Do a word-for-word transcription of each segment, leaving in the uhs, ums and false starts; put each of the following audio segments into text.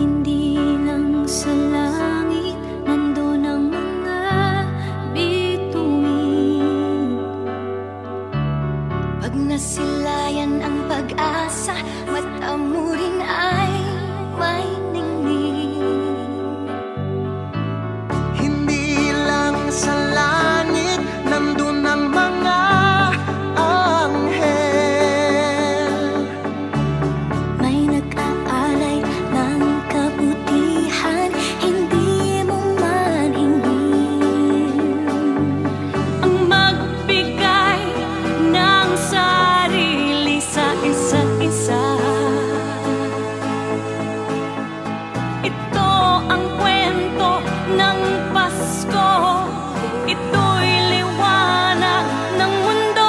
Hindi lang sa langit nandun ang mga bituin. Pag nasilayan ang pag-asa, mata mo rin ay may ningning. Hindi lang sa langit nandun ang mga anghel. May nag-aalay ng kabutihan, hindi mo maningin. Ang magbigay ng sarili sa isa't isa. Ito ang kwento ng Pasko. Ito'y liwanag ng mundo.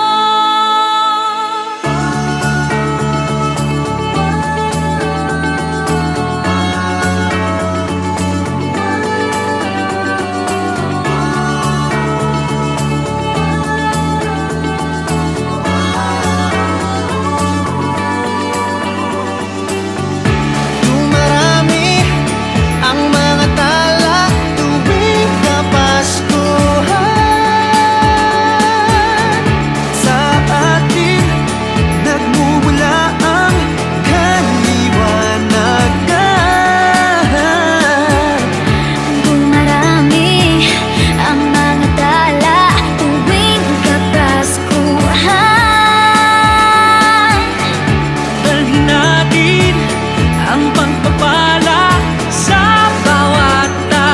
Dumarami ang mga tala tuwing Kapaskuhan. Sa atin nagmumula ang kaliwanagan. Dumarami ang mga tala tuwing Kapaskuhan. Dalhin natin ang pagpapala sa bawat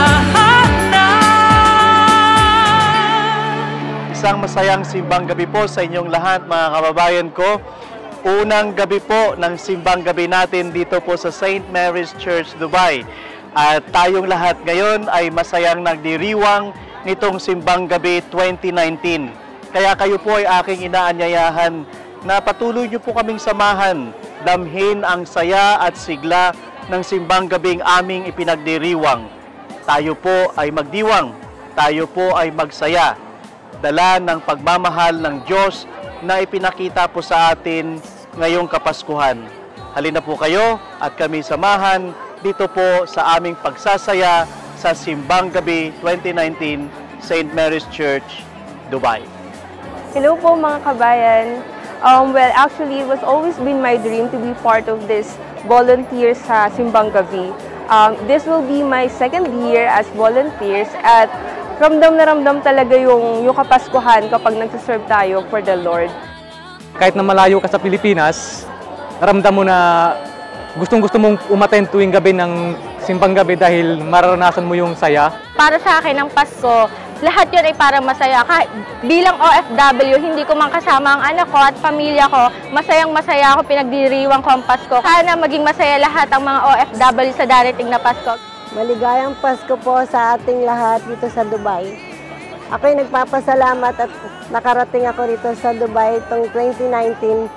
tahanan. Isang masayang simbang gabi po sa inyong lahat, mga kababayan ko. Unang gabi po ng simbang gabi natin dito po sa Saint Mary's Church, Dubai. At tayong lahat ngayon ay masayang nagdiriwang nitong simbang gabi twenty nineteen. Kaya kayo po ay aking inaanyayahan na patuloy niyo po kaming samahan, damhin ang saya at sigla ng simbang gabing aming ipinagdiriwang. Tayo po ay magdiwang, tayo po ay magsaya, dala ng pagmamahal ng Diyos na ipinakita po sa atin ngayong Kapaskuhan. Halina po kayo at kami samahan dito po sa aming pagsasaya sa Simbang Gabi twenty nineteen, Saint Mary's Church, Dubai. Hello po mga kabayan. Um, well, actually, it was always been my dream to be part of this volunteer sa Simbang Gabi. Um, this will be my second year as volunteers at ramdam na ramdam talaga yung, yung Kapaskuhan kapag nagsiserve tayo for the Lord. Kahit na malayo ka sa Pilipinas, naramdam mo na gustong-gusto mong umattend tuwing gabi ng simbang gabi dahil mararanasan mo yung saya. Para sa akin, ang Pasko, lahat yun ay para masaya. Kahit bilang O F W, hindi ko man kasama ang anak ko at pamilya ko, masayang masaya ako, pinagdiriwang ko ang Pasko. Sana maging masaya lahat ang mga O F W sa darating na Pasko. Maligayang Pasko po sa ating lahat dito sa Dubai. Ako'y nagpapasalamat at nakarating ako dito sa Dubai itong twenty nineteen.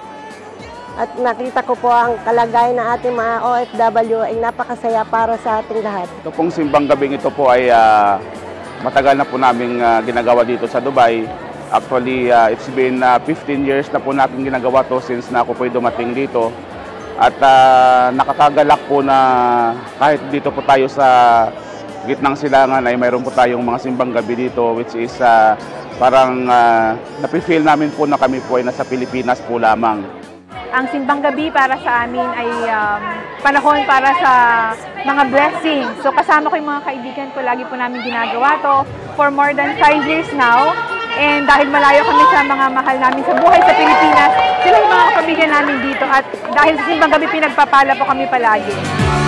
At nakita ko po ang kalagayan ng ating mga O F W ay napakasaya para sa ating lahat. Ito pong simbang gabing ito po ay uh, matagal na po namin uh, ginagawa dito sa Dubai. Actually, uh, it's been uh, fifteen years na po natin ginagawa to since na ako po'y dumating dito. At uh, nakakagalak po na kahit dito po tayo sa gitnang silangan ay mayroon po tayong mga simbang gabi dito, which is uh, parang uh, napifeel namin po na kami po ay nasa Pilipinas po lamang. Ang simbang gabi para sa amin ay um, panahon para sa mga blessings. So kasama ko yung mga kaibigan ko, lagi po namin ginagawa to for more than five years now. And dahil malayo kami sa mga mahal namin sa buhay sa Pilipinas, sila yung mga kapamilya namin dito. At dahil sa simbang gabi, pinagpapala po kami palagi.